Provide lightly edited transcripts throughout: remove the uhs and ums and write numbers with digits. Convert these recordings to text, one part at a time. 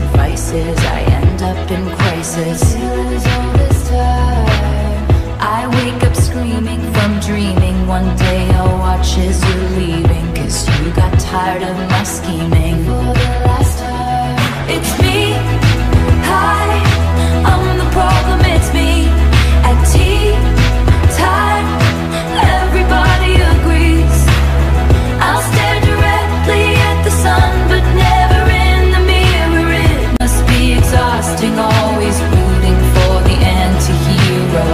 vices, I end up in crisis. I wake up screaming from dreaming. One day I'll watch as you're leaving, 'cause you got tired of my scheming. For the last time, it's me. Hi, I'm the problem, it's me. At tea time, everybody agrees. I'll stare directly at the sun, but never in the mirror. It must be exhausting, always rooting for the anti-hero.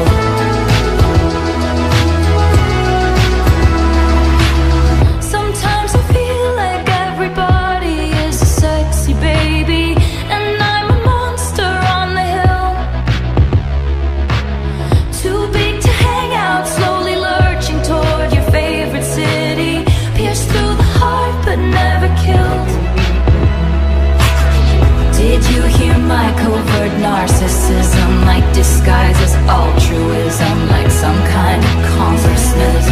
Sometimes I feel like everybody is a sexy baby, and I'm a monster on the hill. Too big to hang out, slowly lurching toward your favorite city. Pierced through the heart, but never killed. Did you hear my covert narcissism? Like disguise as altruism, like some kind of consciousness.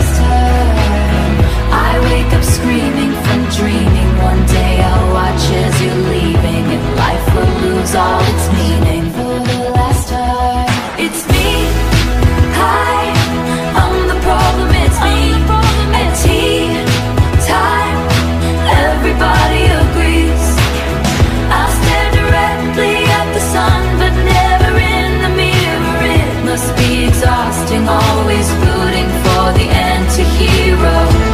I wake up screaming from dreaming. One day I'll watch as you're leaving, and life will lose all its meaning. For the last time, it's me. Hi, I'm the problem, it's me. At tea time, everybody agrees. I'll stare directly at the sun, but never in the mirror. It must be exhausting, always rooting for the anti-hero.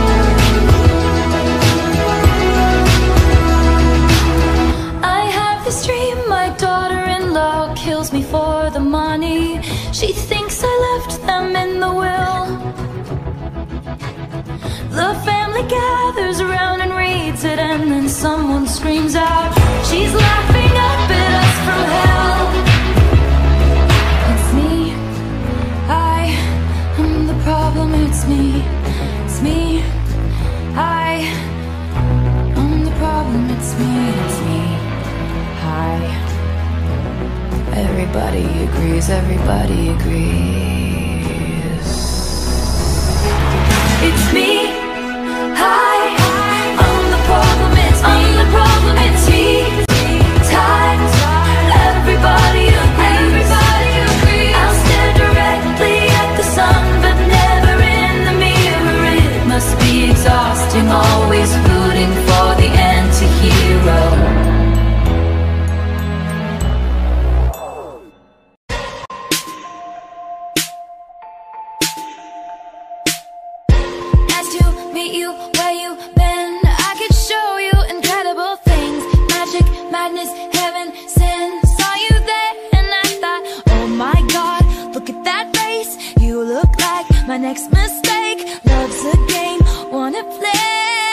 I have this dream, my daughter-in-law kills me for the money. She thinks I left them in the will. The family gathers around and reads it, and then someone screams out, she's laughing up at us from hell. It's me. I'm the problem, it's me. It's me. I'm the problem, it's me. It's me. Hi. Everybody agrees, everybody agrees. It's me. Hi, I'm the problem, it's me. I'm the problem, it's me. Time, everybody agrees. I'll stare directly at the sun, but never in the mirror. It must be exhausting, always rooting for the anti-hero. You where you been, I could show you incredible things. Magic, madness, heaven, sin. Saw you there and I thought, oh my god, look at that face. You look like my next mistake. Love's a game, wanna play.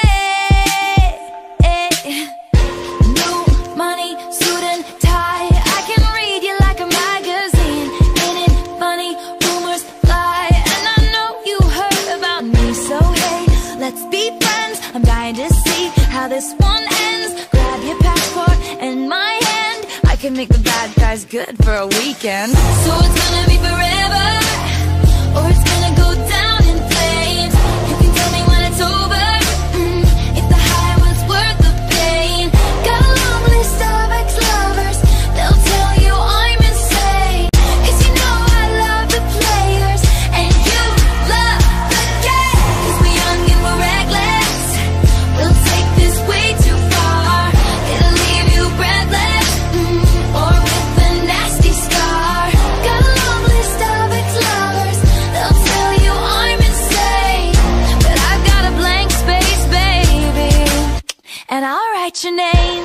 New money, suit and tie. I can read you like a magazine. Ain't it funny, rumors fly. And I know you heard about me, so hey, let's be friends. I'm dying to see how this one ends. Grab your passport and my hand. I can make the bad guys good for a weekend. So it's gonna be forever, or it's gonna go down in flames. You can tell me when it's over, if the high was worth the pain. Got a long list of ex-lovers, they'll tell you I'm insane. 'Cause you know I love the players, and you love the game. 'Cause we're young and we're reckless, we'll take this way too far. It'll leave you breathless, or with a nasty scar. Got a long list of ex-lovers, they'll tell you I'm insane. But I've got a blank space, baby, and I'll write your name.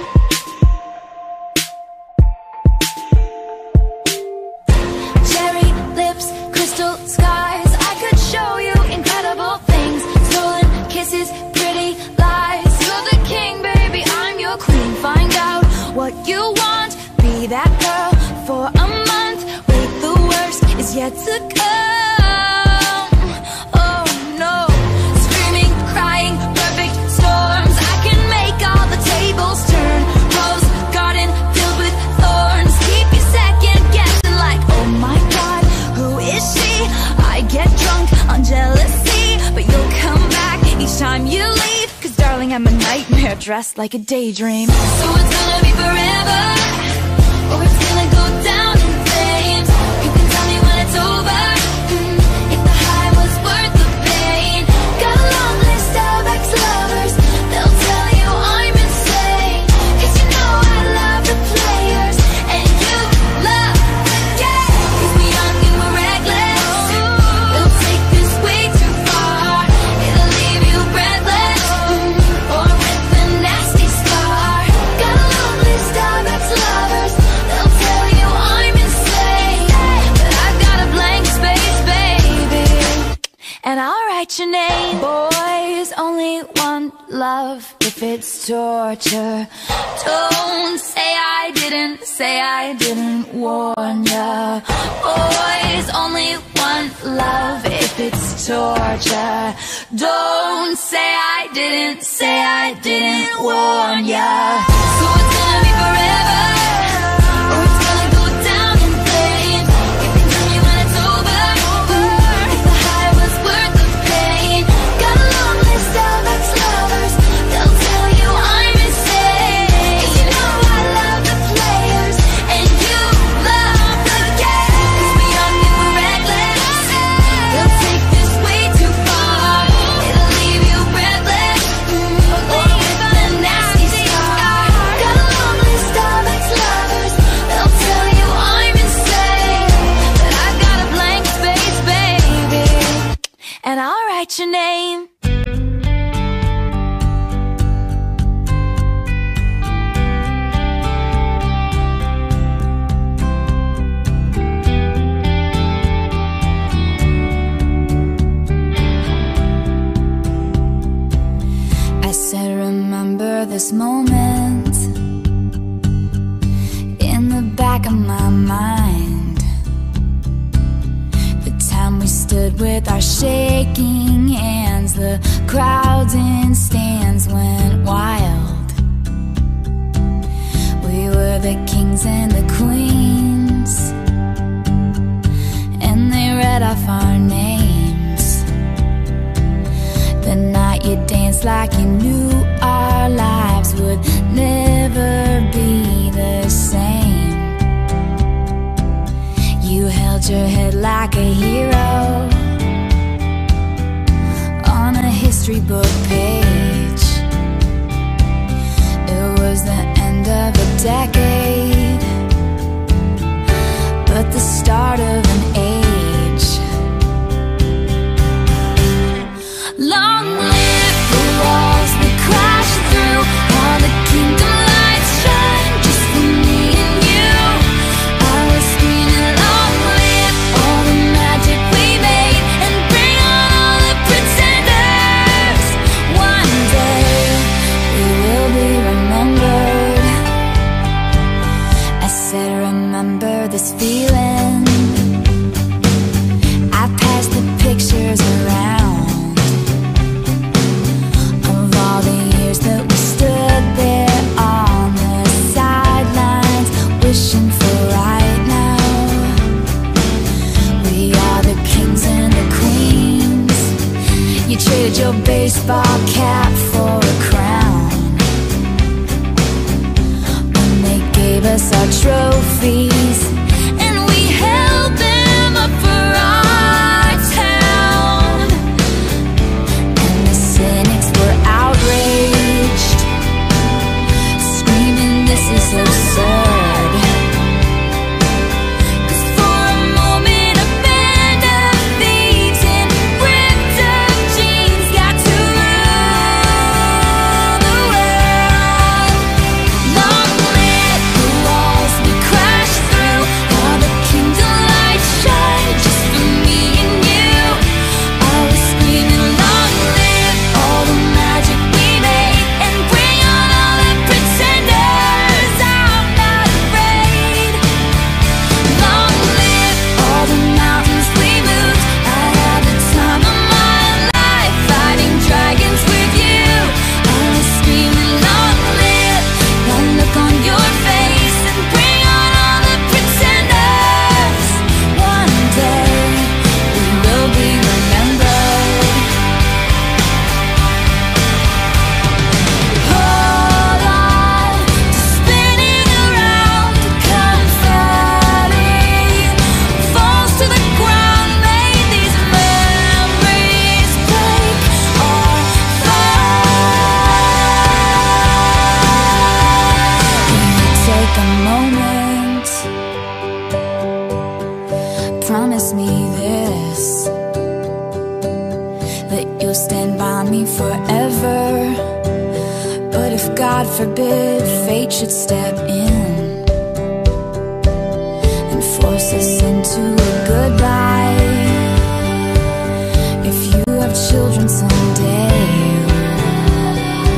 Cherry lips, crystal skies. I could show you incredible things. Stolen kisses, pretty lies. You're the king, baby, I'm your queen. Find out what you want, be that girl for a month. Wait, the worst is yet to come. Oh no, screaming, crying, perfect storms. I can make all the tables turn. Rose garden filled with thorns. Keep you second guessing like, oh my god, who is she? I get drunk on jealousy, but you'll come back each time you leave. 'Cause darling, I'm a nightmare dressed like a daydream. So it's gonna be forever, love if it's torture. Don't say I didn't warn ya. Boys only want love if it's torture. Don't say I didn't warn ya. So it's gonna be forever, or it's gonna go down in flames. You can tell me when it's over, if the high was worth the pain. Got a long list of ex-lovers, they'll tell you I'm insane. 'Cause you know I love the players, and you love the game. 'Cause we're young and we're reckless, they'll take this way too far. It'll leave you breathless, or with a nasty scar. Got a long list of ex-lovers, they'll tell you I'm insane. But I've got a blank space, baby, and I'll write your name. I said, remember this moment in the back of my mind. The time we stood with our shaking hands, the crowds in stands went wild. We were the kings and the queens, and they read off our names. The night you danced like you knew our lives would never be the same. You held your head like a hero on a history book page. It was the end of a decade, but the start of an age. Long live the walls we crashed through, all the kingdom lights shine just for me and you. I was screaming, long live all the magic we made, and bring on all the pretenders. One day we will be remembered. I said, remember this feeling. I passed the pictures around of all the years that we stood there on the sidelines, wishing for right now. We are the kings and the queens. You traded your baseball cap for a crown when they gave us our trophies, and we held them up for our town. And the cynics were outraged, screaming this is absurd. 'Cause for a moment a band of thieves in ripped up jeans got to rule the world. Long live the walls we crashed through, all the kingdom lights shine just for me and you. I was screaming, long live all the magic we made, and bring on all the pretenders. I'm not afraid. Long live all the mountains we moved. I had the time of my life fighting dragons with you. I was screaming, long live that look on your face, and bring on all the pretenders. One day we will be remembered. Hold on to spinning around, confetti falls to the ground. May these memories break our fall. Can you take a moment? Promise me this, that you'll stand by me forever. But if God forbid fate should step in and force us into a goodbye, if you have children someday,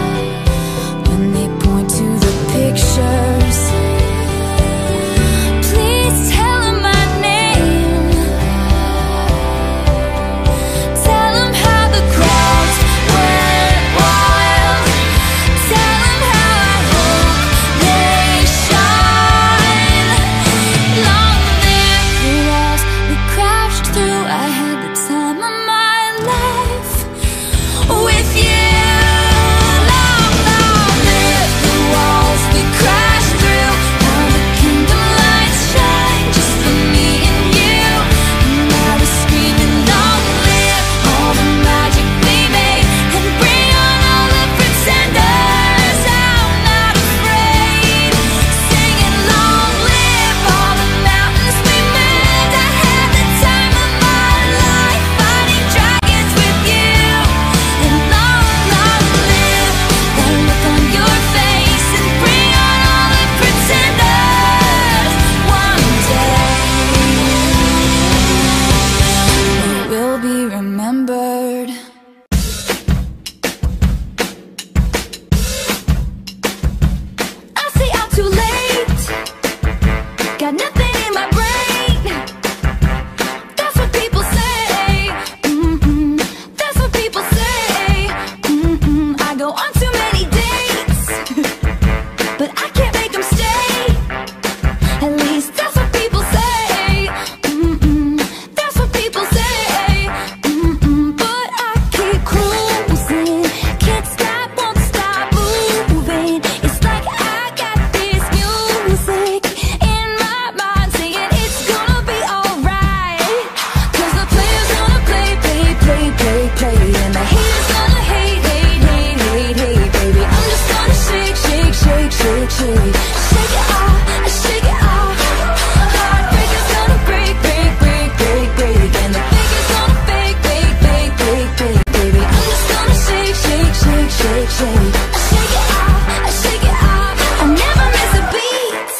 got nothing in my brain. That's what people say. That's what people say. I go on too many dates, but I can't make them stay. At least that's what people say. That's what people say. But I keep cruising, can't stop, won't stop moving. It's like I got this music in my mind saying it's gonna be alright. 'Cause the player's gonna play, play, play, play, play, and the haters gonna hate, hate, hate, hate, hate, baby. I'm just gonna shake, shake, shake, shake, shake. Shake it off, shake it off. Heartbreaker's gonna break, break, break, break, break, and the faker's gonna fake, fake, fake, fake, fake, baby. I'm just gonna shake, shake, shake, shake, shake. Shake it off, shake it off. I never miss a beat.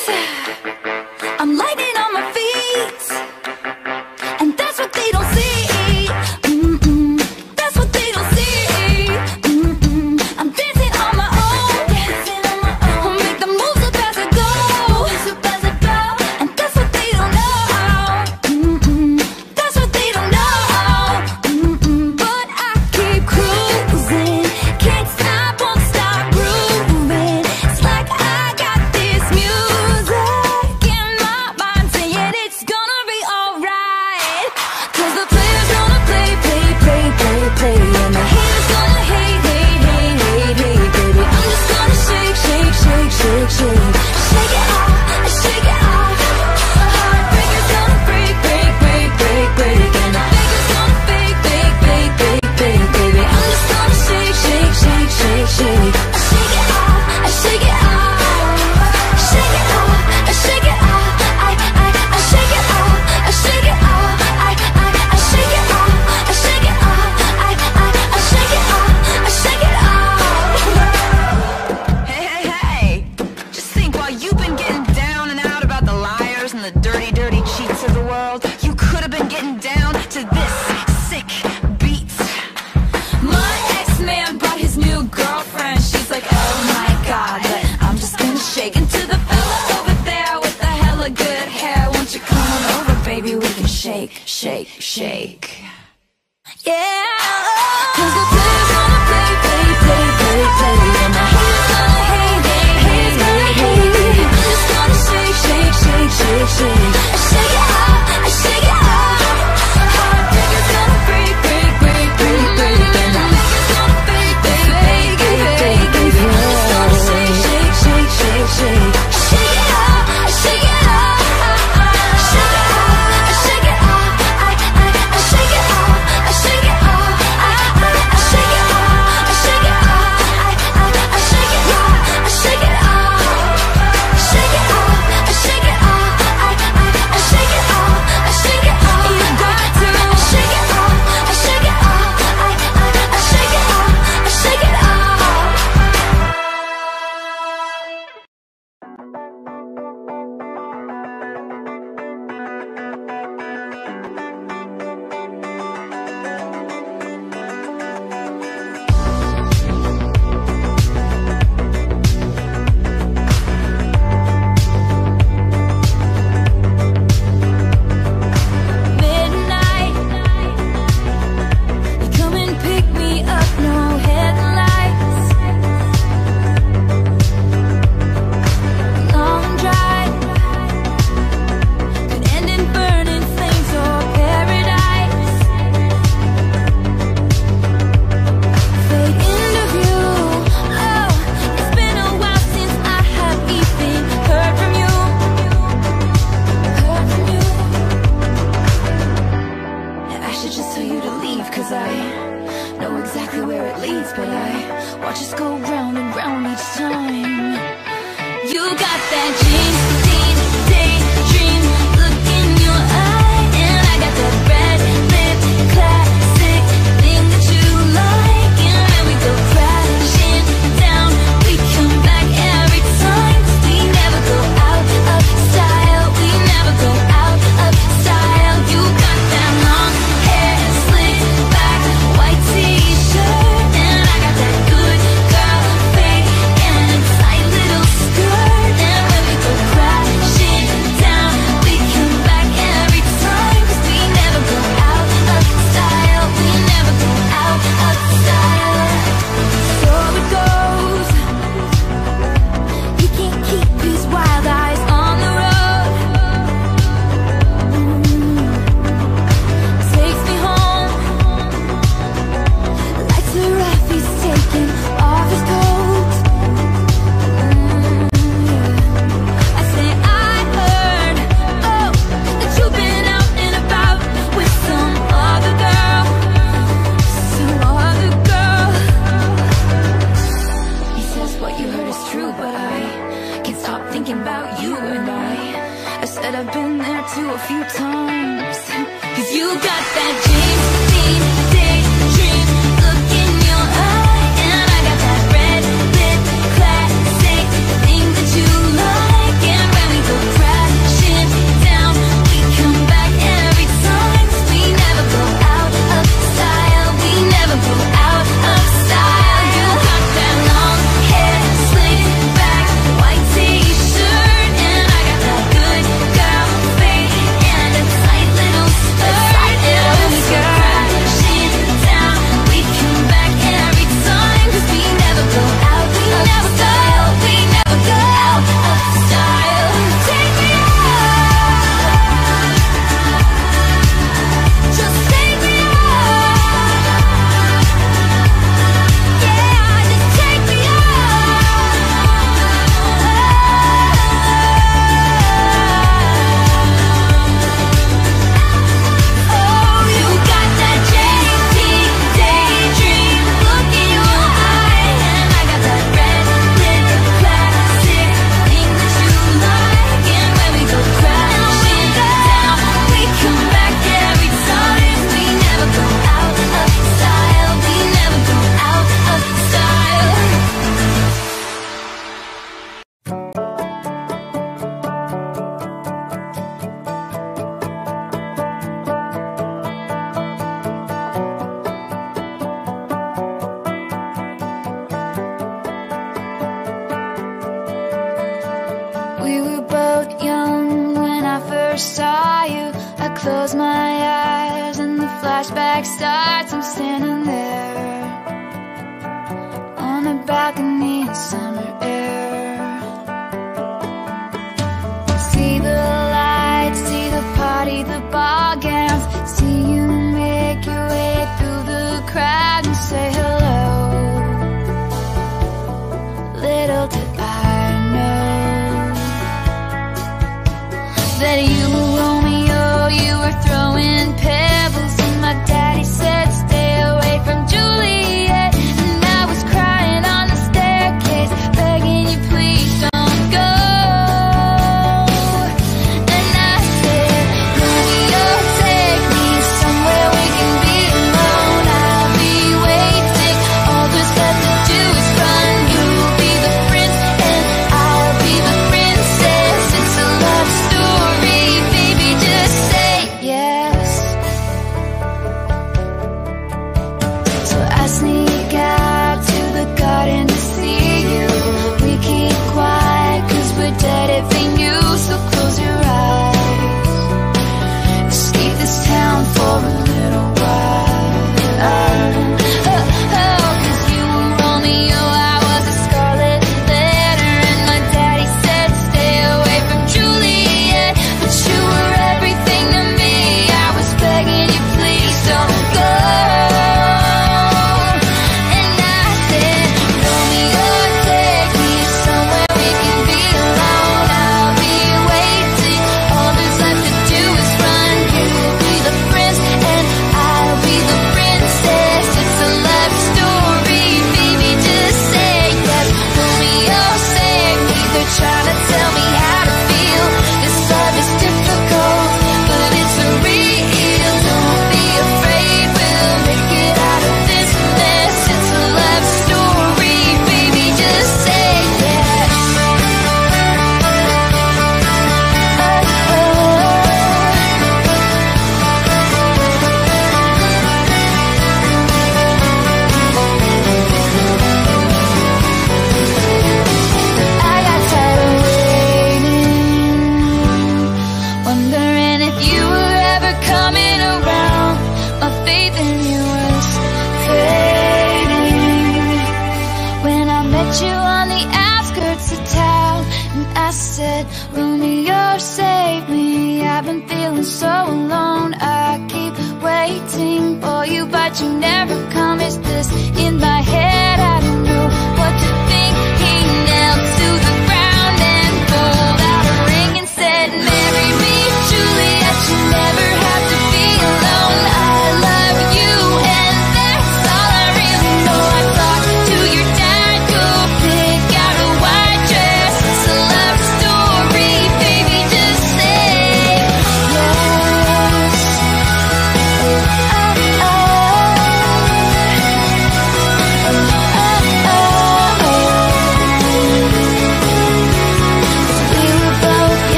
I'm lightning on my feet, and that's what they don't see. That's what they don't see. I'm dancing on my own, I'll make the moves up as I go, and that's what they don't know. That's what they don't know. But I keep cruising, can't stop, won't stop grooving. It's like I got this music in my mind saying it's gonna be alright. 'Cause the player's gonna play, play, play, play, play, and the haters gonna hate, hate, hate, hate, hate, baby. I'm just gonna shake, shake, shake, shake, shake. Shake it off, shake it off. Heartbreaker's gonna break, break, break, break, break, and the faker's gonna fake, fake, fake, fake, fake, baby. I'm just gonna shake, shake, shake, shake, shake. Shake it off, shake it off. Shake it off, shake it off. I shake it off, shake it off. I shake it off, shake it off. I shake it off, shake it off. Hey, hey, hey! Just think, while you've been getting down and out about the liars and the dirty, dirty cheats of the world, you could have been getting down to this sick beat. My ex-man brought his new girlfriend. She's like, oh my god, but I'm just gonna shake into the fella over there with the hella good hair. Won't you come on over, baby? We can shake, shake, shake. Yeah. 'Cause the player's gonna play, play, play, play, play, and the haters gonna hate, hate, hate, hate, hate, baby. I'm just gonna shake, shake, shake, shake, shake. Shake it off, shake it off. Heartbreaker's gonna break, break, break, break, break, and the faker's gonna fake, fake, fake, fake, fake, baby. I'm just gonna shake, shake, shake, shake, shake. Shake it off, shake it off. Shake it off, shake it off. I shake it off, shake it off. you and I said I've been there too a few times. 'Cause you got that James Dean daydream look in your eye, and I got that red lip classic thing that you like. And when we go crashing down, we come back every time. 'Cause we never go out of style, we never go out of style. You got that long hair slicked back, white t-shirt, and I got that good girl face and a tight little skirt. And when we go crashing down, we come back every time. 'Cause we never go out of style, we never go out of style. Take me out, just take me out. Yeah, just take me out. Oh, you got that JT daydream look in your eye, and I got that red lip classic thing that you like. And when we go crashing down, we come back every time. We never go out of style, we never go out of style. We were both young when I first saw you. I close my eyes and the flashback starts. I'm standing there on a balcony in summer air. See the lights, see the party, the ball gowns. See you make your way through the crowd and say hello. Little did I know that you were Romeo, you were throwing pebbles, and my daddy said stay away from Juliet. And I was crying on the staircase, begging you please don't go. And I said, Romeo, take me somewhere we can be alone. I'll be waiting, all there's left to do is run. You'll be the prince and I'll be the princess. It's a love story, baby, just say yes. So I sneak out to the garden to see you. We keep quiet 'cause we're dead if they knew. So close your eyes, escape this town for a little while. Oh, 'cause you were Romeo, I was a scarlet letter, and my daddy said stay away from Juliet. But you were everything to me, I was begging you please don't go. And I said, Romeo, take me somewhere we can be alone. I'll be waiting, all there's left to do is run. You'll be the prince and I'll be the princess. It's a love story, baby, just say yes. Romeo, save me, they're trying to tell me how to feel. This love is difficult, but it's for real. Don't be afraid, we'll make it out of this mess. It's a love story, baby, just say yes. I got tired of waiting, wondering if you were ever coming around. My faith in you was fading when I met you on the outskirts of town. And I said, Romeo, save me, I've been feeling so alone. I keep waiting for you, but you never come. Is this in my head? I don't know what to think. He knelt to the ground and pulled out a ring and said, marry me, Juliet, you never have to be alone. I love you and that's all I really know. I talked to your dad, go pick out a white dress. It's a love story,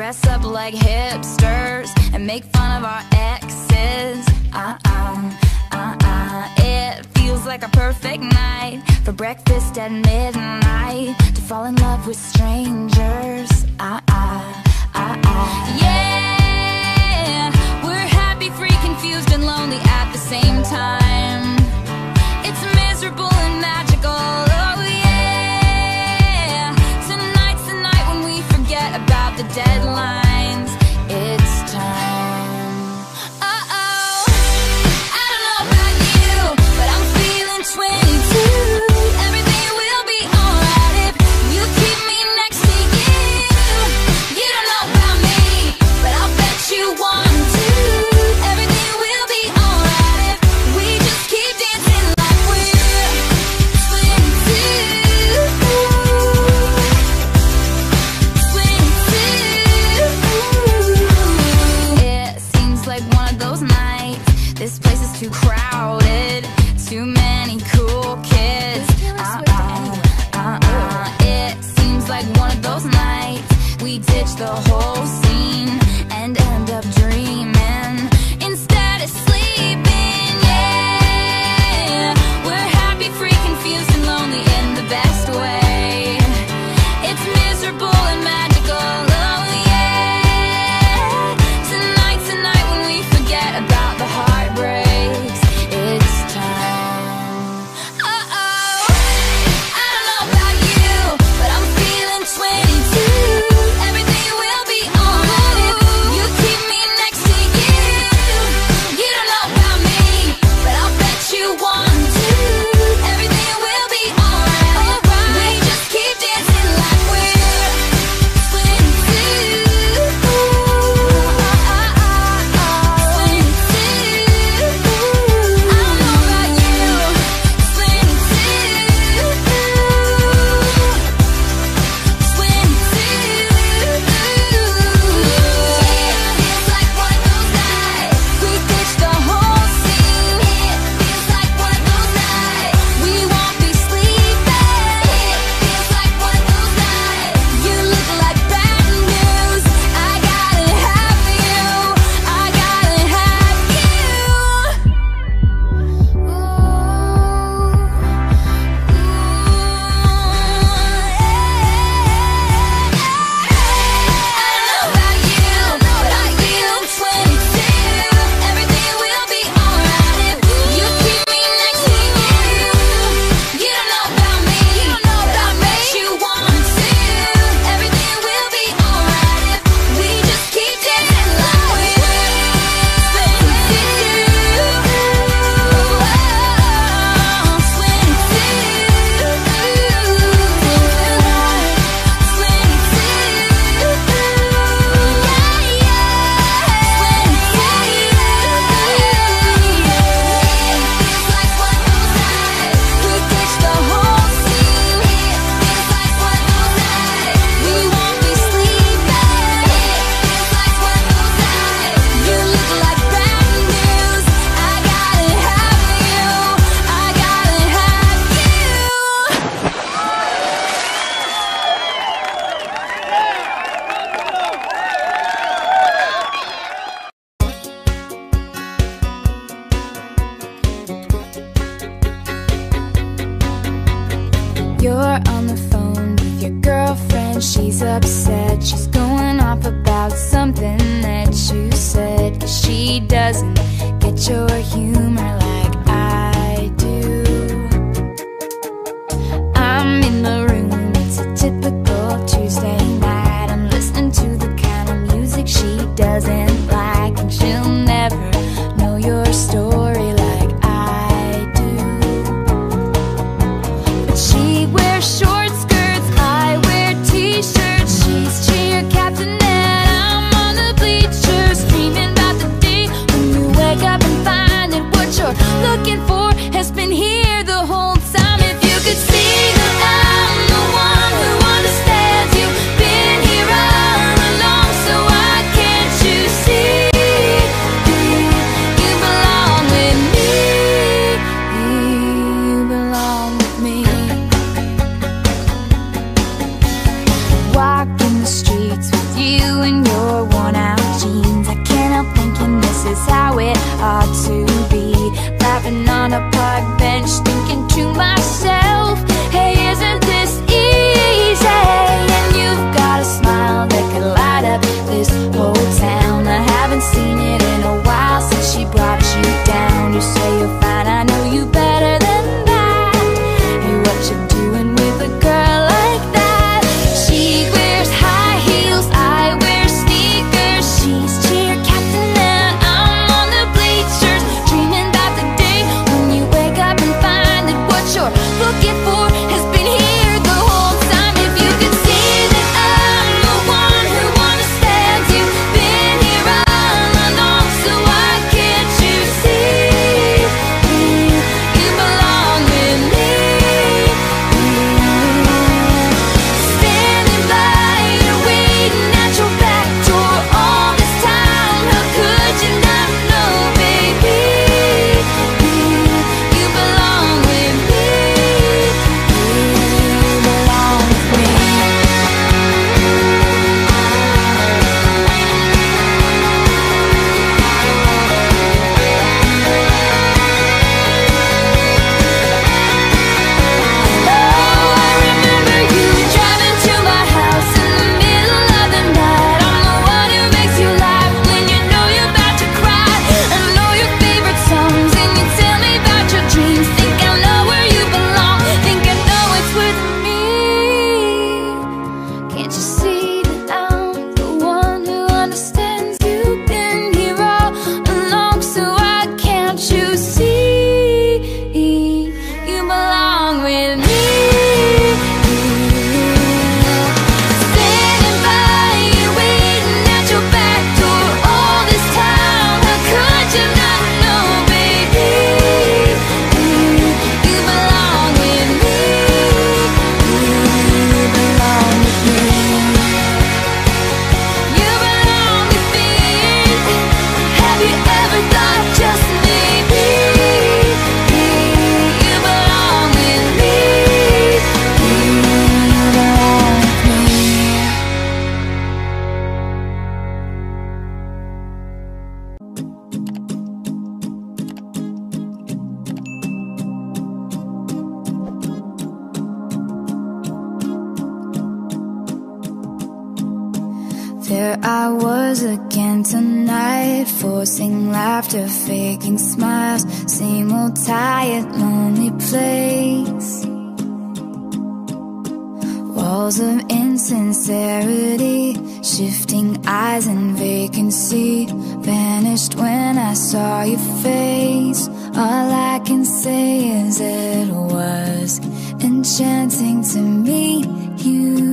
dress up like hipsters and make fun of our exes. It feels like a perfect night for breakfast at midnight, to fall in love with strangers. Yeah, we're happy, free, confused, and lonely at the same time. It's miserable and magical. Oh yeah, tonight's the night when we forget about the deadlines. It's time. Uh-oh, I don't know about you, but I'm feeling 22. Everything will be alright if you keep me next to you. You don't know about me, but I'll bet you want to. Everything will be alright if we just keep dancing like we're 22. It seems like one of those nights. This place is too crowded, too many cool kids. It seems like one of those nights we ditch the whole scene and end up dreaming instead of sleeping. Yeah, we're happy, free, confused, and lonely in the best way. It's miserable and magical. Oh yeah, tonight's the night when we forget about the heartbreaks. It's time. Uh-oh, I don't know about you, but I'm feeling 22. Everything will be alright if you keep me next to you. You don't know about me, but I'll bet you want to. Everything will be alright. We just keep dancing like we're 22. I don't know about you, 22. Feels like one of those nights we ditch the whole scene. Feels like one of those nights we won't be sleeping. Feels like one of those nights you look like bad news. I gotta have you. I gotta have you. You're on the phone with your girlfriend. She's upset. She's going off about something that you said. 'Cause she doesn't get your humor like I do. I'm in the room. It's a typical Tuesday night. I'm listening to the kind of music she doesn't like, and she'll never know your story like I do. But she wears short skirts, I wear t-shirts. She's cheer captain and I'm on the bleachers, screaming about the day when you wake up and find that what laughing on a park bench, thinking to myself, hey, isn't this easy? And you've got a smile that could light up this whole town. I haven't seen it in a while since she brought you down. You say you're fine, I know you better than that. Hey, what you doing with a girl like that? She wears high heels, I wear sneakers. She's cheer captain and I'm on the bleachers, dreaming about the day when you wake up and find that what you're looking for has been here the whole time. If you could see that I'm the one who understands, you've been here all along, so why can't you see you belong with me? Standing by you, waiting at your back door all this time. How could you not know, baby? You belong with me. You belong with me. Oh, I remember you driving to my house in the middle of the night. I'm the one who makes you laugh when you know you're about to cry. I know your favorite songs and you tell me about your dreams. Think I know where you belong, think I know it's with me. Can't you see that I'm the one who understands? You've been here all along, so why can't you see you belong with me? Standing by you, waiting at your back door all this time. How could you not know, baby? You belong with me. You belong with me. You belong with me. Have you ever thought just maybe you belong with me? You belong with me. There I was again tonight, forcing laughter, faking smiles. Same old tired, lonely place. Walls of insincerity, shifting eyes and vacancy. Vanished when I saw your face. All I can say is it was enchanting to meet you.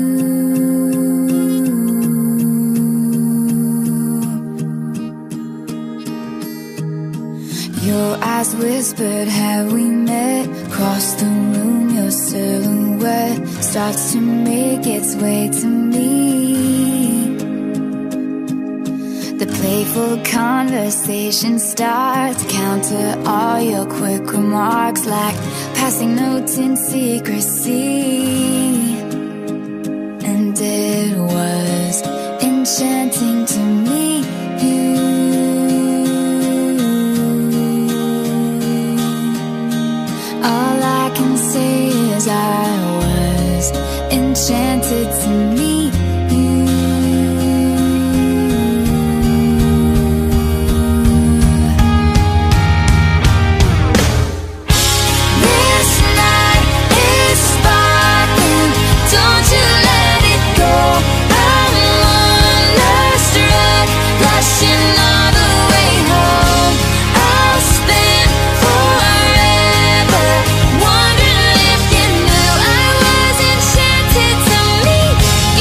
Your eyes whispered, have we met? Across the room, your silhouette starts to make its way to me. The playful conversation starts, counter all your quick remarks like passing notes in secrecy. And it was enchanting to meet you. All I can say is I was enchanted to meet you. This night is sparkling, don't you let it go. I'm wonderstruck, blushing all the way home. I'll spend forever wondering if you knew I was enchanted to meet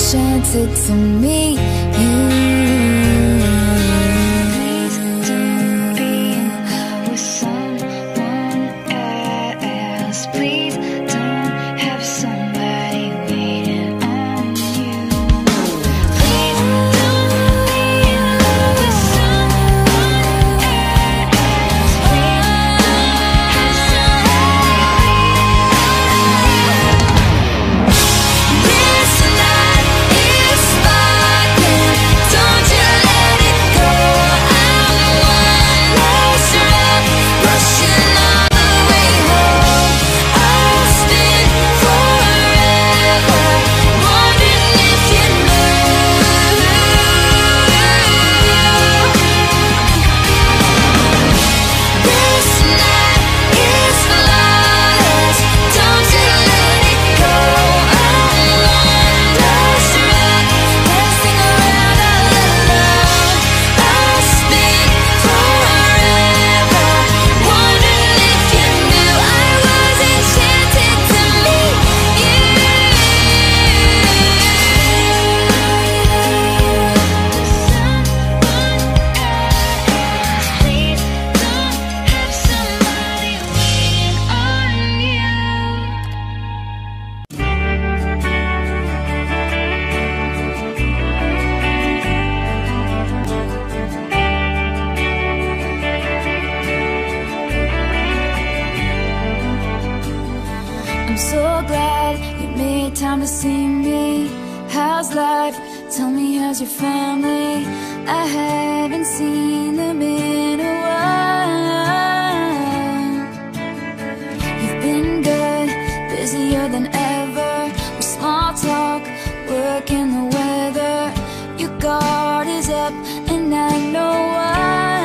enchanted to meet you. Please don't be in love with someone else. Please don't have somebody waiting on you. Please don't be in love with someone else. Please don't have somebody This night is sparkling, don't you let it go. I'm one last drop, rushing all the way home. I'll spin forever, wondering if you know. This night is flawless, don't you let it go. I'm one last drop, dancing around all alone. I'll spin forever, wondering if you knew I was enchanted to meet you. Please don't have somebody waiting on you. I'm so glad you made time to see me. How's life? Tell me, how's your family? I haven't seen them in a while. You've been good, busier than ever, with small talk, work and the weather. Your guard is up and I know why.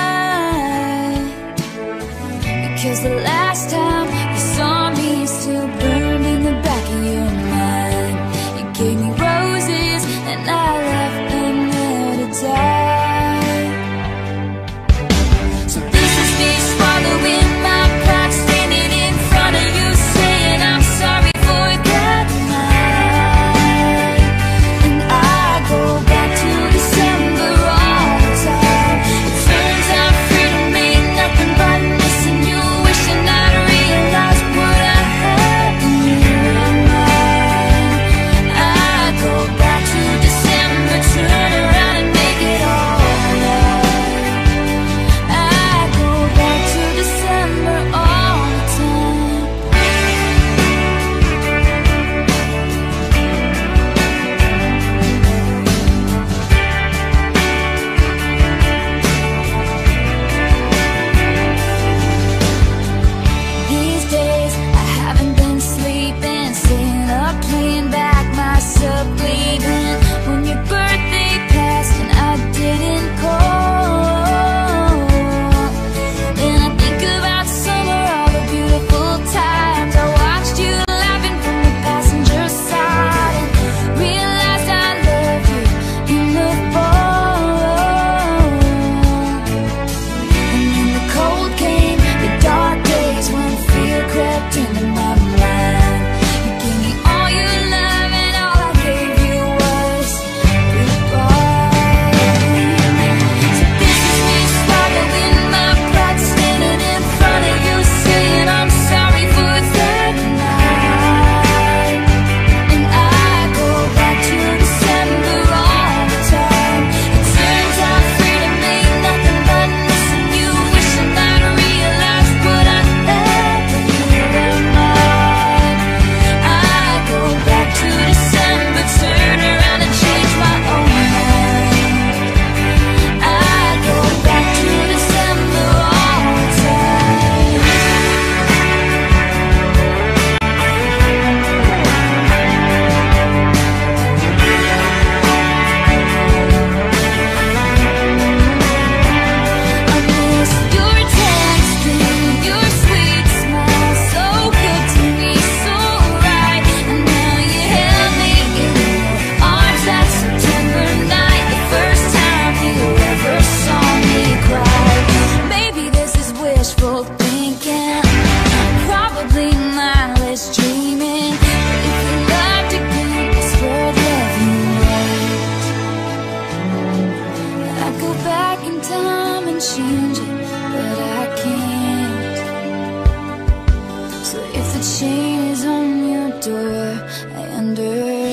Because the last time you saw me, it's still burned in the back of your mind. You gave me roses and I left them there to die. So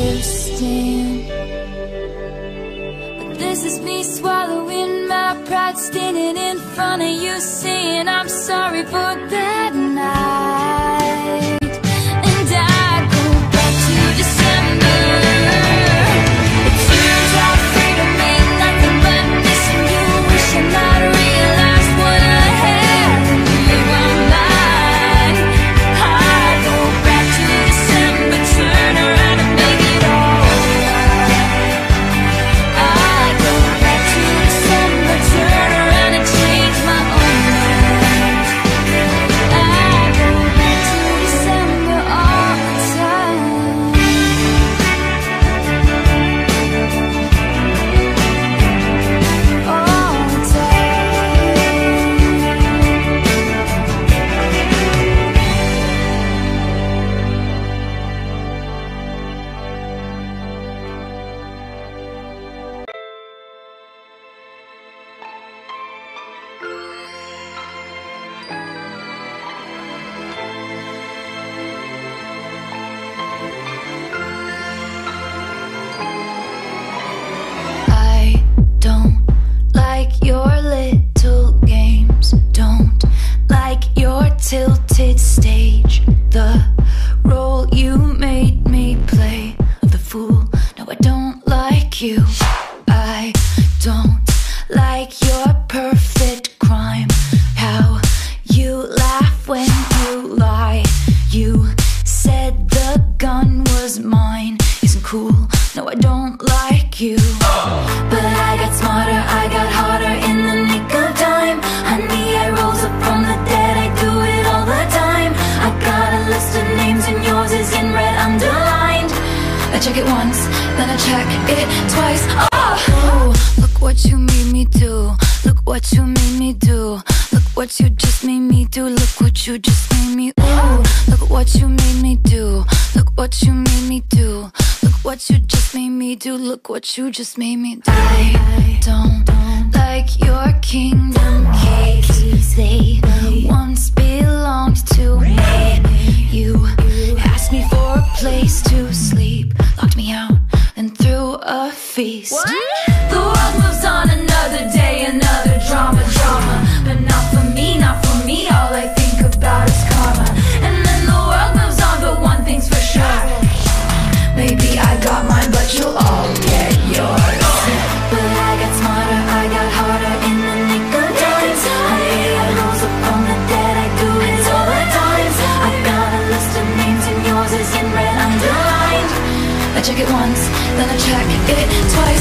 understand. But this is me swallowing my pride, standing in front of you saying I'm sorry for that night. And I go back to December. It turns out freedom ain't nothing but missing you, wishing I'd realized what I had when you were mine. I go back to December, turn around and make it alright. I go back to December, turn around and change my own mind. I go back to December all the time. All the time. I don't like your little games, don't like your tilted stage, the role you made me play of the fool. No, I don't like you. I don't like your perfect crime, how you laugh when you lie. You said the gun was mine, isn't cool. No, I don't like you. But I got smarter, I got harder in the nick of time. Honey, I rose up from the dead, I do it all the time. I got a list of names and yours is in red underlined. I check it once, then I check it twice. Oh, look what you made me do. Look what you made me do. Look what you just made me do. Look what you just made me. Ooh, look what you made me do. Look what you made me do. Look what you just made me do. Look what you just made me do. I don't like your kingdom keys. They once belonged to me. You asked me for a place to sleep, locked me out, and threw a feast. The world moves on, another day, another drama. But not for me, not for me. All I think about is karma. And then the world moves on, but one thing's for sure, maybe I got mine, but you'll all get yours. But I got smarter, I got harder in the nick of time. I rose up from the dead, I do it all the time. I got a list of names and yours is in red underlined. I check it once, then I check it twice.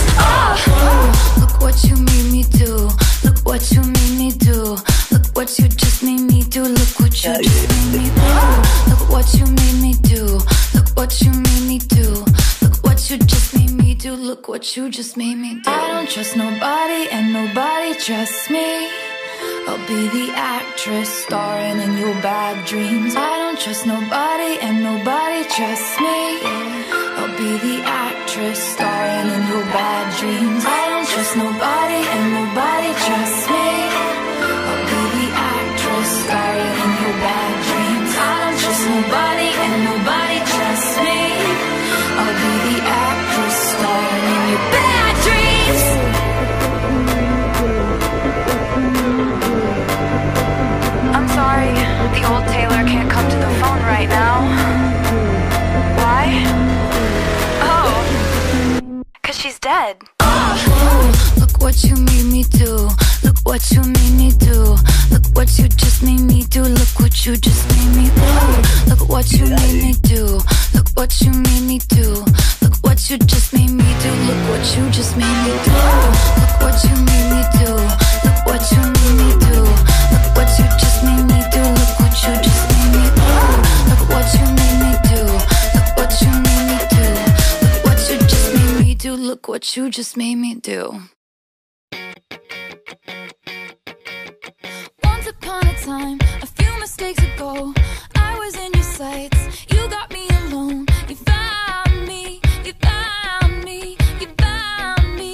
Oh, look what you made me do. Look what you made me do. Look what you just made me do. Look what you just made me do. Look what you made me do. Look what you made me do. Look what you just made me do. Look what you just made me do. I don't trust nobody and nobody trusts me. I'll be the actress starring in your bad dreams. I don't trust nobody and nobody trusts me. I'll be the actress starring in your bad dreams. I don't trust nobody and nobody trusts me. I'll be the actress starring in your bad dreams. I don't trust nobody and nobody trusts me. I'll be the actress starring in your bad dreams. I'm sorry, the old Taylor can't come to the phone right now. Why? Oh, 'cause she's dead. Look what you made me do. Look what you made me do. Look what you just made me do. Look what you just made me do. Look what you made me do. Look what you made me do. Look what you just made me do. Look what you just made me do. Look what you made me do. Look what you made me do. Look what you just made me do. Look what you just made me do. Look what you made me do. Look what you made me do. Look what you just made me do. Look what you just made me do. Once upon a time, a few mistakes ago, I was in your sights. You got me alone. You found me. You found me. You found me.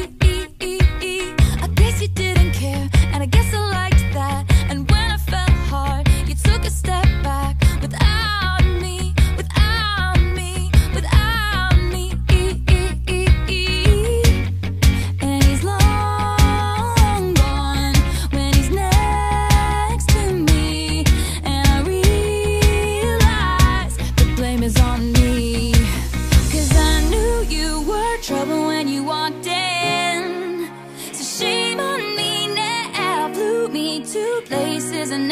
I guess you didn't care, and I guess I liked that. And when I fell hard, you took a step back without me, without me, without me.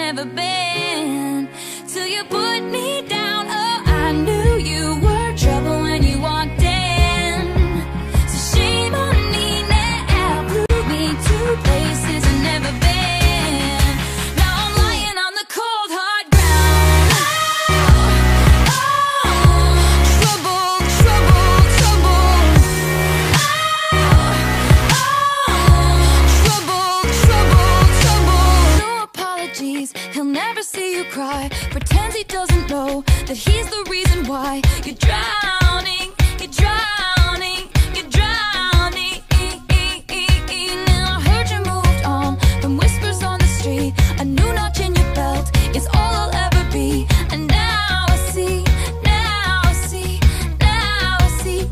never been. Till you put me down, oh, I knew you were trouble when you walked in. So shame on me now, blew me to places I've never been. Now I'm lying on the cold hard ground. Oh, trouble, trouble, trouble. Trouble, trouble, trouble. No apologies, he'll never see you cry. Pretends he doesn't know that he's the reason why you're drowning, you're drowning, you're drowning. Now I heard you moved on from whispers on the street. A new notch in your belt is all I'll ever be. And now I see, now I see, now I see.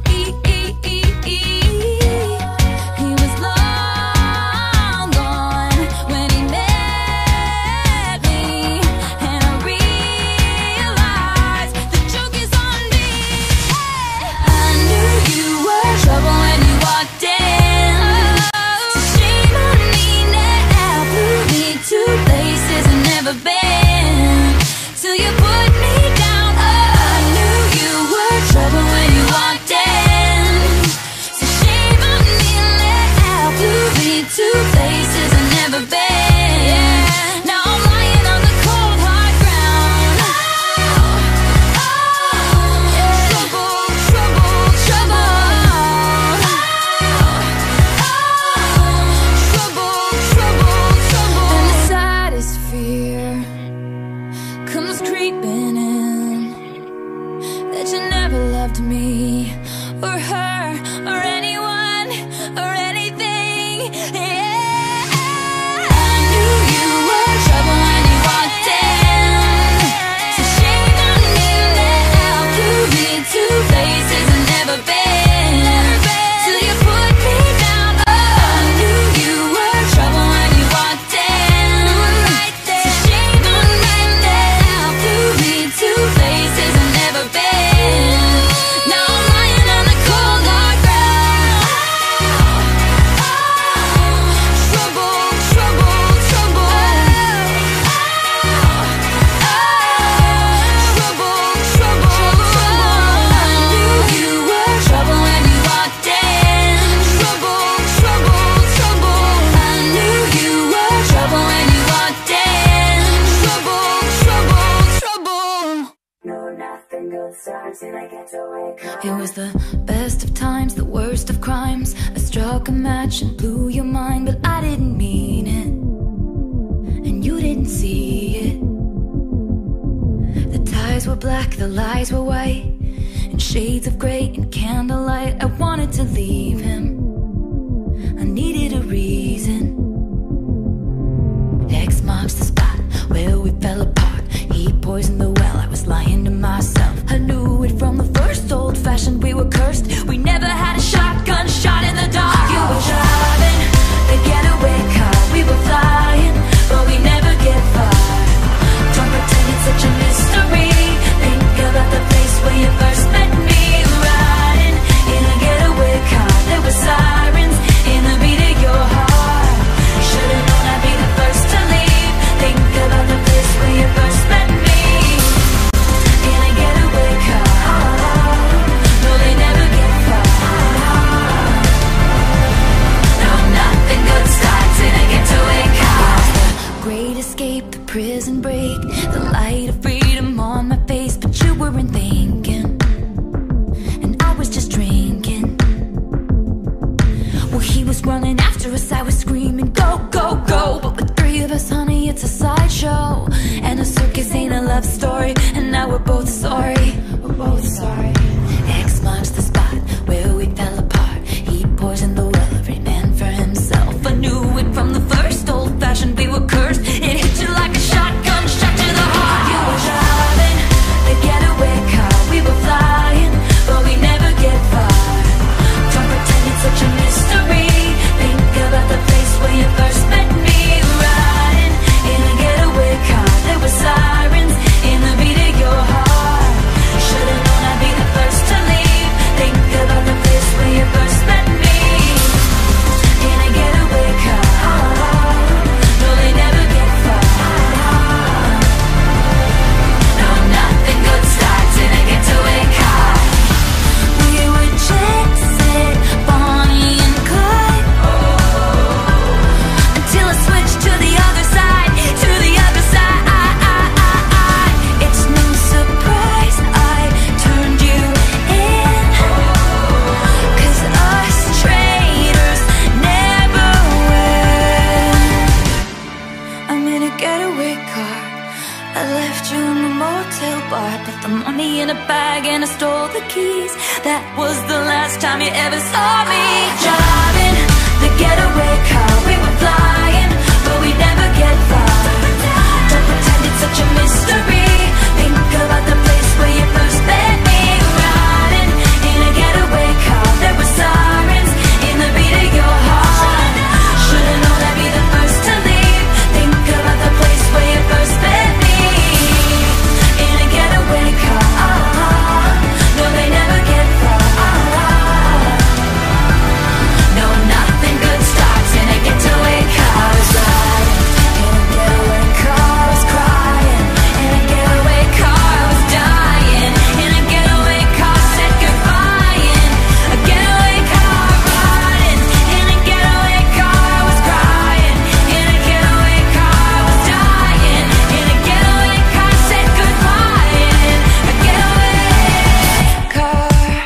He was long gone when he met me, and I realized the joke is on me. I knew you were trouble when you walked in. So shame on me now, blew me to places I've never been. Till you put me down, oh, I knew you were trouble when you walked in. So shame on me now, blew me to places I've never been. Now I'm lying on the cold hard ground. Trouble, trouble, trouble. Trouble, trouble, trouble. And the saddest fear comes creeping in, that you never loved me or her or anyone or anything. Yeah, I knew you were trouble when you walked in. So shame on me now, blew me to places I've never been. Till you put me down, oh, I knew you were trouble when you walked in. So shame on me now, blew me to places I've never been. Now I'm lying on the cold hard ground. Trouble, trouble, trouble. Trouble, trouble, trouble. I knew you were trouble when you walked in. Trouble, trouble, trouble. I knew you were trouble when you walked in. Trouble, trouble, trouble. It was the best of times, the worst of crimes. I struck a match and blew your mind, but I didn't mean it, and you didn't see it. The ties were black, the lies were white, in shades of gray and candlelight. I wanted to leave him, I needed a reason. X marks the spot where we fell apart. He poisoned the well, I was lying to myself. I knew it from the first, old-fashioned, we were cursed. We never had a shotgun shot in the dark. You were driving the getaway car, we were flying, but we never get far. Don't pretend it's such a mystery. Think about the place where you first met me. Riding in a getaway car, there were sirens in the beat of your heart. Should've known I'd be the first to leave. Think about the place where you first met me. In a getaway car, no, they never get far. No, nothing good starts in a getaway car. The great escape, the prison break, the light of freedom on my face, but you weren't thinking, and I was just drinking. Well, he was running after us, I was screaming, go, go, go. But with three of us, honey, it's a sideshow, and a circus ain't a love story. And now we're both sorry, we're both sorry. X marks the spot where we fell apart. He poisoned the well, every man for himself. I knew it from the first, old-fashioned, we were cursed. It hit you like a shotgun shot to the heart. You were driving the getaway car, we were flying, but we never get far. Don't pretend it's such a mystery. Think about the place where you first met me. Riding in a getaway car, there were sirens in the beat of your heart. Should've known I'd be the the last time you ever saw me. Driving the getaway car, we were flying, but we never get far. Don't pretend it's such a mystery. Think about the place where you first met me. Riding in a getaway car, there were sirens in the beat of your heart. Should've known I'd be the first to leave. Think about the place where you first met me. In a getaway car, no, they never get far. No, nothing good starts in a getaway car. I was riding in a getaway car, I was crying in a getaway car, I was dying in a getaway car, said goodbye in a getaway car. Riding in a getaway car, I was crying in a getaway car, I was dying in a getaway car, said goodbye in a getaway car.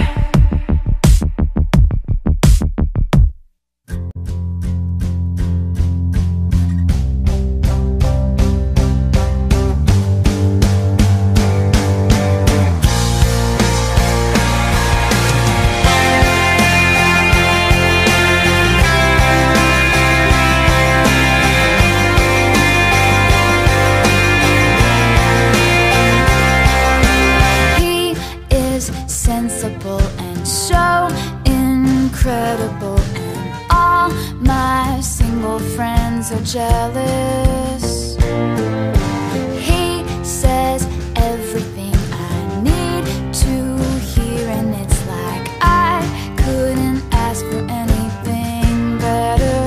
He is sensible and so incredible, and all my single friends are jealous. He says everything I need to hear, and it's like I couldn't ask for anything better.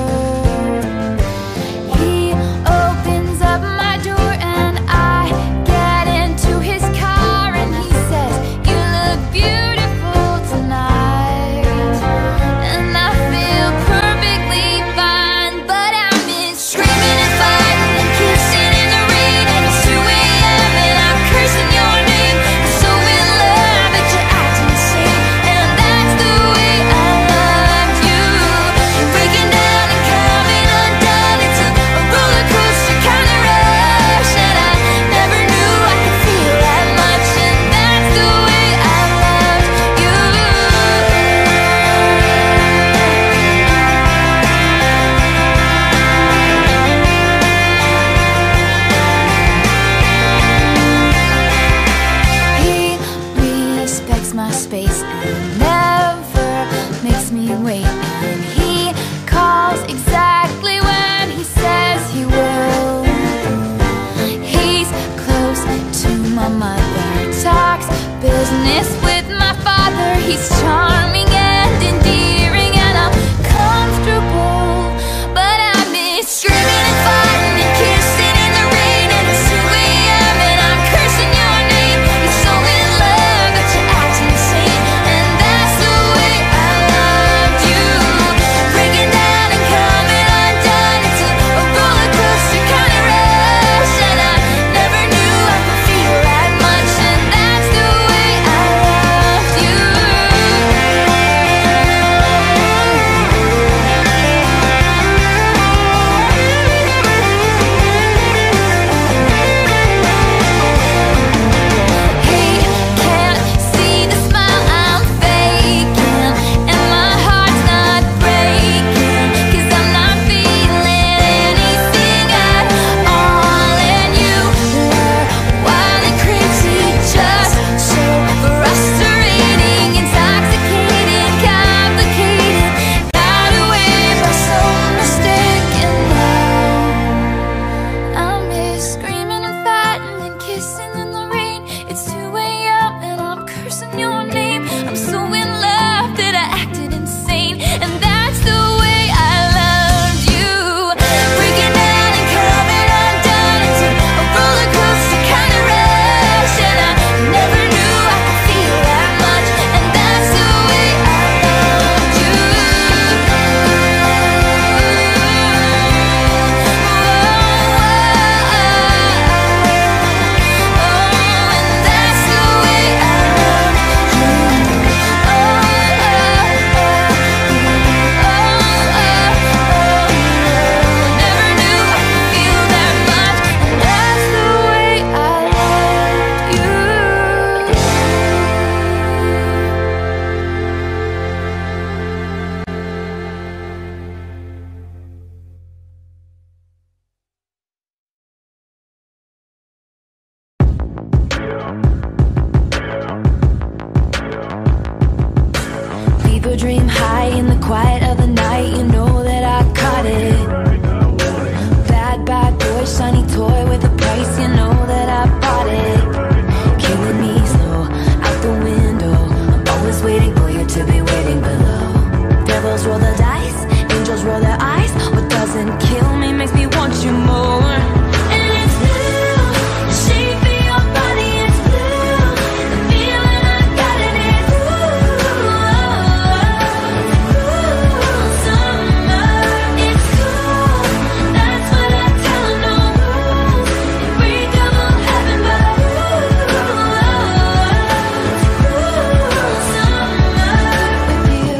He opens up my door and I get into his car, and he says, "You look beautiful tonight." And I feel perfectly fine, but I miss screaming and fighting and kissing in the rain. And it's 2 a.m. and I'm cursing your name. I'm so in love that you're acting insane, and that's the way I loved you. Breaking down and coming undone. It's a roller coaster kind of rush, and I never knew I could feel that much, and that's the way I loved you. He respects my space and never makes me wait, and he calls exactly when he says he will. He's close to my mother, talks business with my father. He's charming and endearing, and I'm comfortable, but I miss screaming and fighting and kissing in the rain. And it's 2 a.m. and I'm cursing your name. You're so in love that you're acting insane, and that's the way I loved you. Breaking down and coming undone. It's a roller coaster kind of rush, and I never knew I could feel that much, and that's the way I loved you. a dream high in the quiet of the night. You know that I caught it. Bad, bad boy, shiny toy with a price. You know that I bought it. Killing me slow, out the window. I'm always waiting for you to be waiting below. Devils roll the dice, angels roll their eyes. What doesn't kill me makes me want you more. And it's blue, the shape of your body is blue. The feeling I got in it, summer. It's cool, that's what I tell them, no rules. If we double heaven, but summer with you.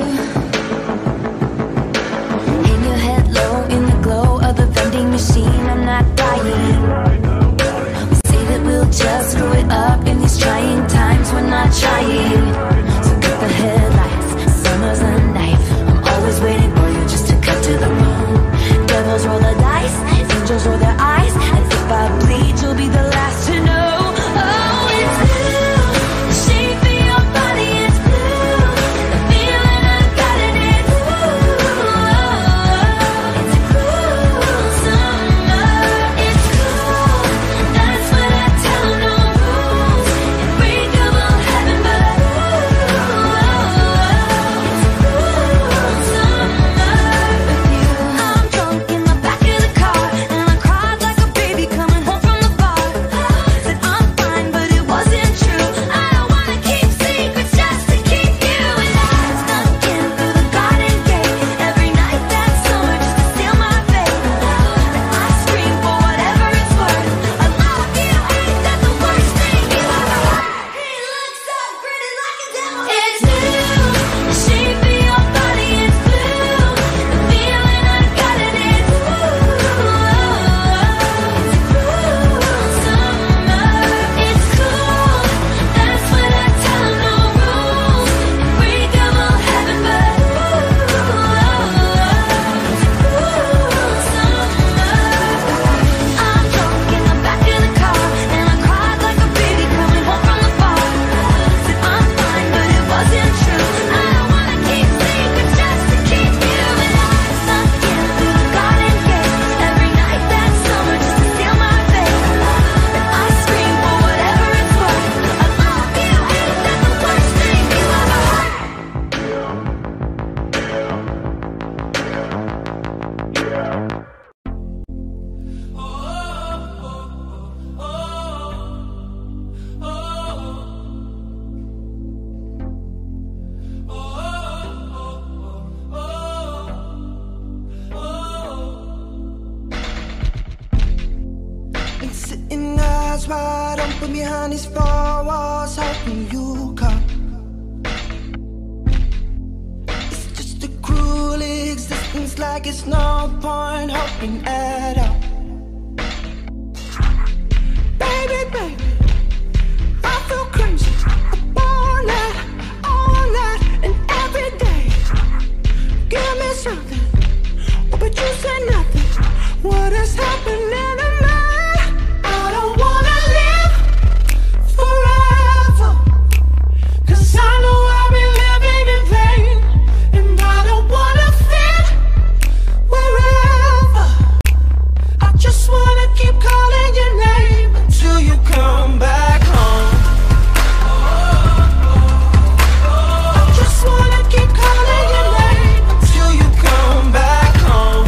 Hang your head low in the glow of the vending machine. I'm not dying. We say that we'll just screw it up in these trying times. We're not trying. So cut the headlights. Summer's a knife. I'm always waiting for you just to cut to the bone. Devils roll the dice, angels roll their eyes. And if I bleed, you'll be the last to know. Oh, it's blue. The shape of your body is blue. The feeling I got in it, it's cool, summer. It's cool, that's what I tell them, no rules. If we double heaven, but it's cool, summer with you. I'm drunk in the back of the car, and I cried like a baby coming home from the bar. Said I'm fine, but it wasn't true. I don't wanna keep secrets just to keep you. And I snuck in through the garden gate every night that summer just to steal my faith. Then I scream for whatever it's worth. I love you, ain't that the worst thing you ever heard? He looks so pretty like a devil. It's blue, the shape of your body is blue. The feeling I got in it, it's cool, summer. It's cool, that's what I tell them, no rules. If we double heaven, but it's cool, summer. I'm drunk in the back of the car, and I cried like a baby coming home from the bar. Said I'm fine, but it wasn't true. I don't wanna keep secrets just to keep you. And I snuck in through the garden gate every night that summer just to steal my faith. Then I scream for whatever it's worth. I love you, ain't that the worst thing you ever heard? Been sitting eyes wide open behind these four walls, hoping you come. It's just a cruel existence, like it's no point hoping at all. Baby, baby, I feel crazy up all night, and every day. Give me something, oh, but you say nothing. What is happening to me? I don't wanna live forever, 'cause I know I've been living in vain. And I don't wanna fit wherever. I just wanna keep calling your name until you come back home. I just wanna keep calling your name until you come back home.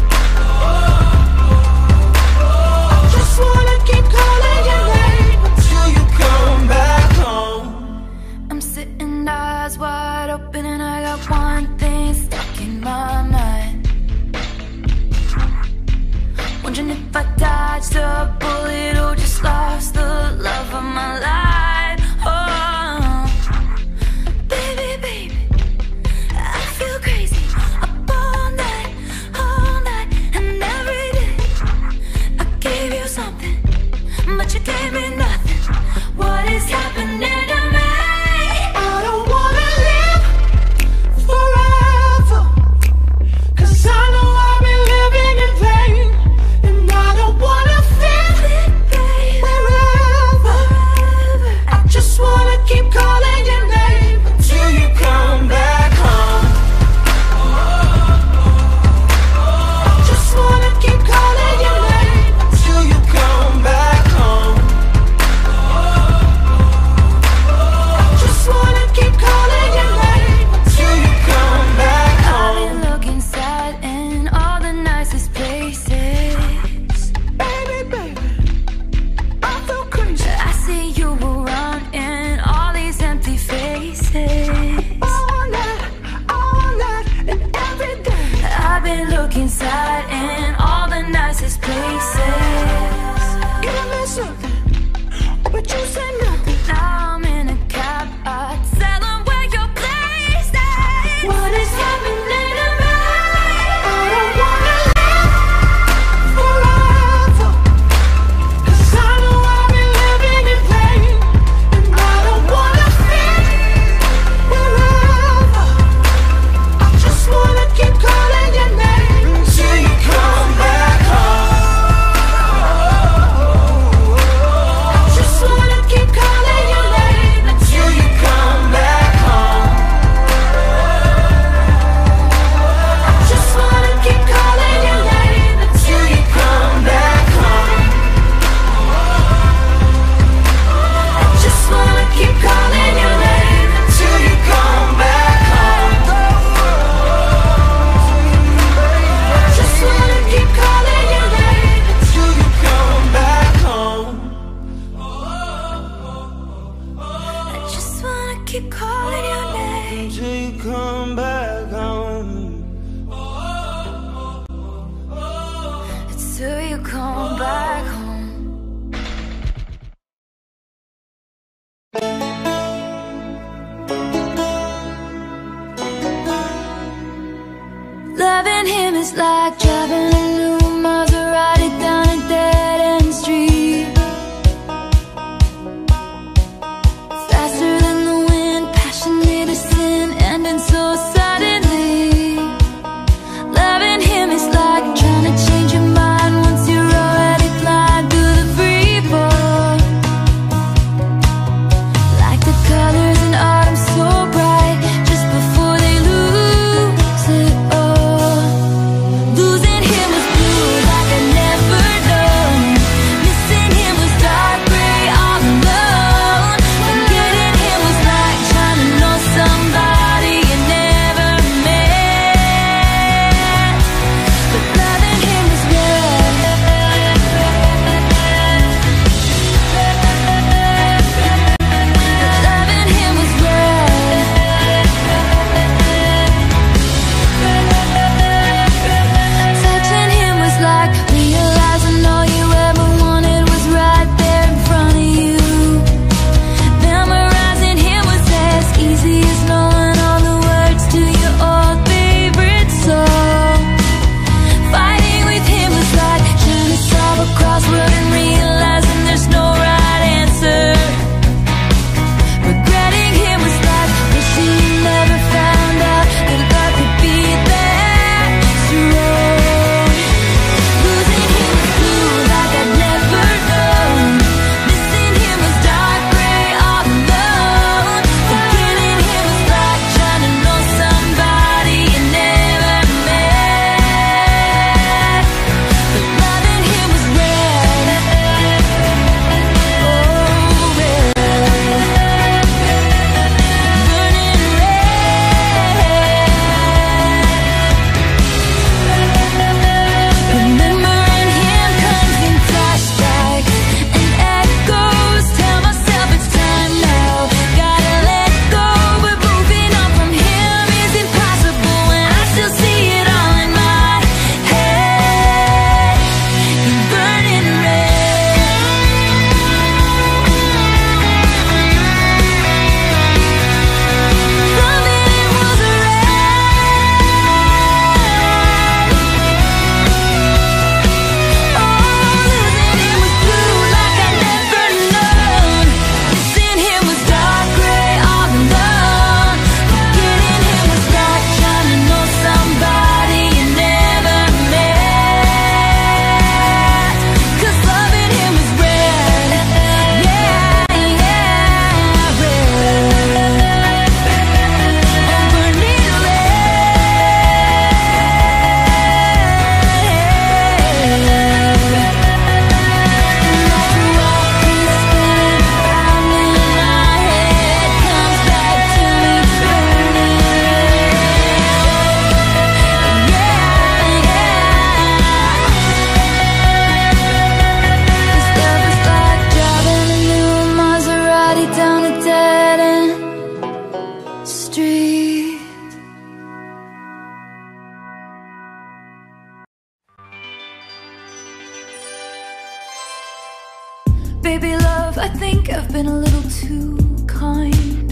I just wanna keep calling your name until you come back home. I'm sitting eyes wide open, and I got one thing stuck in my mind. Wondering if I dodged a bullet or just lost the love of my life. Oh, baby, baby, I feel crazy up all night, and every day. I gave you something, but you gave me nothing. What is happening to me? I don't wanna live forever, 'cause I know I've been living in vain. And I don't wanna fit taking side in all the nicest places. You meant something, but you said nothing. Now I'm in a cab, tell them where your place is. What is happening to me? I don't wanna live forever, 'cause I know I've been living in pain, and I don't wanna fit wherever. I just wanna keep calling your name until you come back home. I just wanna keep calling your name until you come back home. I just wanna keep calling your name until you come back home. I just wanna keep calling your name until you come back home. I just wanna keep calling your name until you come back home. I just wanna keep calling your name Until you come back home. till you come back home. Loving him is like driving a new Maserati down a dead-end street. Faster than the wind, passionate as sin, ending so suddenly. Loving him is like trying to change your mind once you're already flying through the free fall. Like the colors in autumn so bright, just before they lose it all. Losing Baby love, I think I've been a little too kind.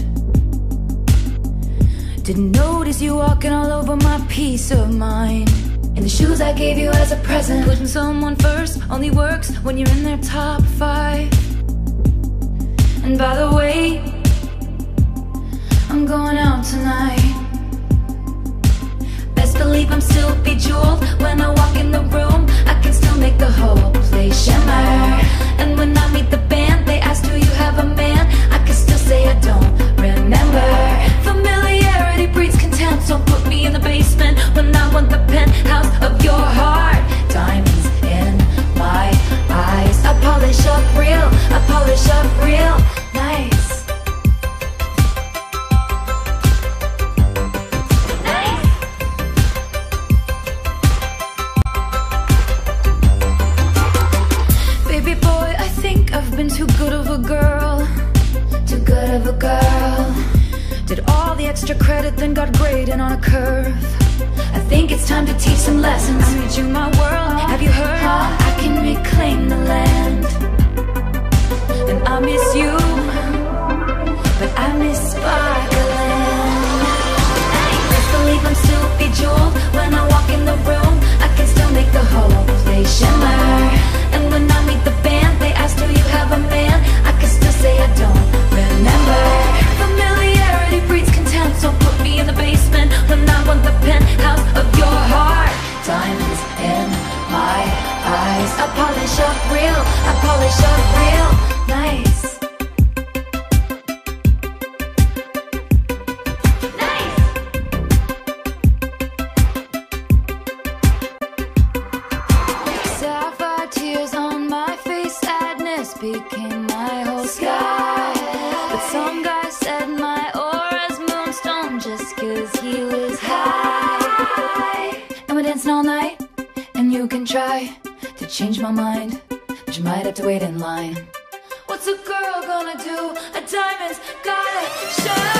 Didn't notice you walking all over my peace of mind. And the shoes I gave you as a present. Putting someone first only works when you're in their top 5. And by the way, I'm going out tonight. Best believe I'm still bejeweled. When I walk in the room, I can still make the whole place shimmer. And when I meet the band, they ask, do you have a man? I can still say I don't remember. Familiarity breeds contempt, so put me in the basement when I want the penthouse of your heart. Diamonds in my eyes. I polish up real, I polish up real nice. Been too good of a girl, too good of a girl. Did all the extra credit, then got graded on a curve. I think it's time to teach some lessons. I made you my world, have you heard? I can reclaim the land. And I miss you, but I miss sparkling. Best believe I'm still bejeweled. When I walk in the room, I can still make the whole place shimmer. And when I meet the band, they ask, do you have a man? I can still say I don't remember. Familiarity breeds contempt, so put me in the basement when I want the penthouse of your heart. Diamonds in my eyes. I polish up real, I polish up real nice. Became my whole sky. But some guy said my aura's moonstone just cause he was high. And we're dancing all night, and you can try to change my mind, but you might have to wait in line. What's a girl gonna do? A diamond's gotta shine.